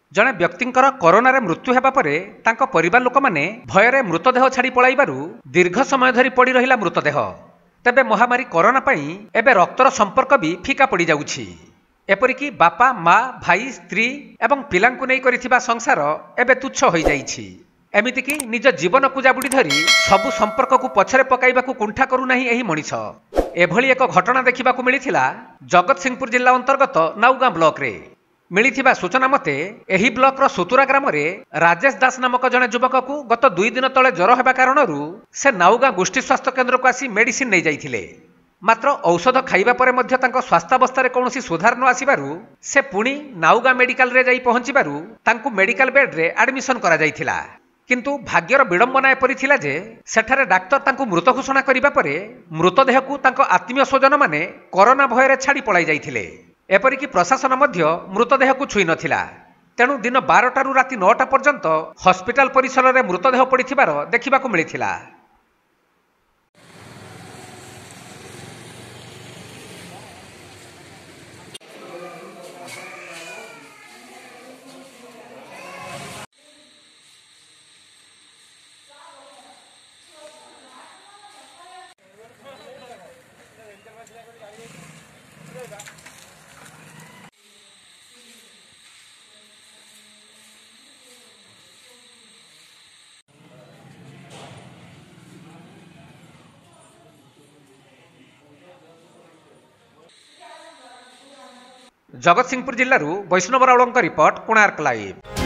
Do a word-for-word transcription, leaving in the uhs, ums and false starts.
जड़े व्यक्तिंकर कोरोना रे मृत्यु हेबा परे तांको परिवार लोक माने भयरे मृतदेह छाड़ी पळाइबारु दीर्घ समय धरी पड़ी रहिला मृतदेह। तेबे महामारी कोरोना पई एबे रक्तर संपर्क भी फीका पड़ी जाउछि। एपरिकी बापा माँ भाई स्त्री एवं पिलांकु नै करिथिबा संसार एबे तुच्छ होई जाइछि। एमितिकी निज जीवन को जाबुड़ी धरी सबु संपर्क को पछरे पकाइबाकू कुंठा करू नाही एही मनिष। एभली एक घटना देखिबाकू मिलिथिला जगतसिंहपुर जिल्ला अंतर्गत नाउगां ब्लॉक रे। मिलिथिबा सूचना मते एही ब्लॉक रो सुतुरा ग्राम रे राजेश दास नामक जने युवक को गत दुई दिन तले ज्वर हेबा कारणरू से नाउगां गोष्ठी स्वास्थ्य केन्द्र को आसी मेडिसिन नै जाइथिले। मात्र औषध खाइबा परे मध्य तांको स्वास्थ्यावस्था रे कोनोसी सुधार न आसीबारु से पुणी नाउगां मेडिकल रे जाई पहुंचीबारु तांको मेडिकल बेड रे एडमिशन करा जाइथिला। किंतु भाग्यर विडंबना एपरि थिला जे सेठारे डाक्तर तांको मृत घोषणा करिबा परे मृतदेह को तांको आत्मीय स्वजन माने कोरोना भୟରେ छाड़ी पळाई जाइथिले। एपरिकी प्रशासन मध्य मृतदेह को छुई नथिला। तेणु दिन बारटारू राति नौटा पर्यंत हस्पिटाल परिसर रे मृतदेह पड़िथिबार देखिबाकू मिलिथिला। जगतसिंहपुर जिल्लारू वैष्णव राउळଙ୍କ रिपोर्ट कोणार्क लाइव।